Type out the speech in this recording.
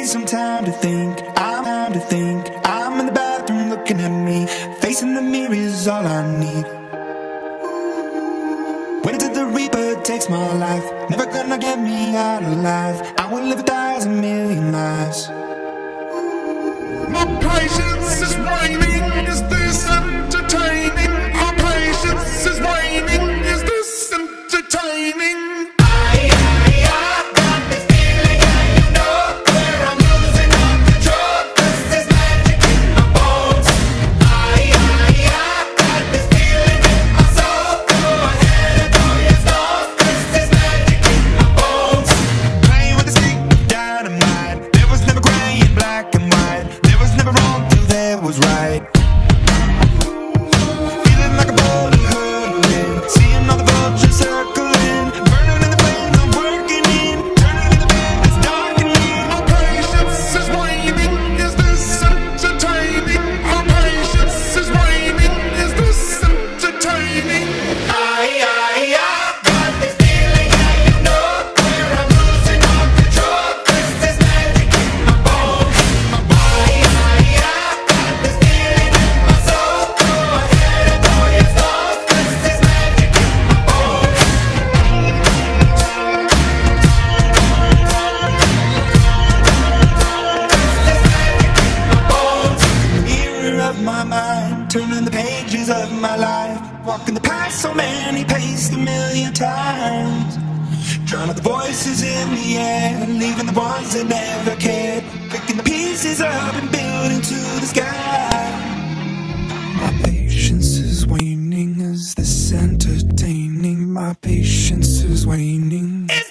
some time to think. I'm in the bathroom looking at me. Facing the mirror is all I need. Waiting till the reaper takes my life. Never gonna get me out alive. I will live 1,000 million lives. My patience is waning. Is this entertaining? My patience is waning. Is this entertaining? Was right. Feeling like a boulder hurtling, seeing all the vultures circling, burning in the flames I'm working in, turning in the bed that's darkening. My patience is waning. Is this entertaining? My patience is waning. Is this entertaining? I got this feeling, and you know where I'm losing all control. 'Cause there's magic in my bones. My body, my mind, turning the pages of my life, walking the path so many paced 1,000,000 times, drowning out the voices in the air, leaving the ones that never cared, picking the pieces up and building to the sky. My patience is waning. Is this entertaining? My patience is waning.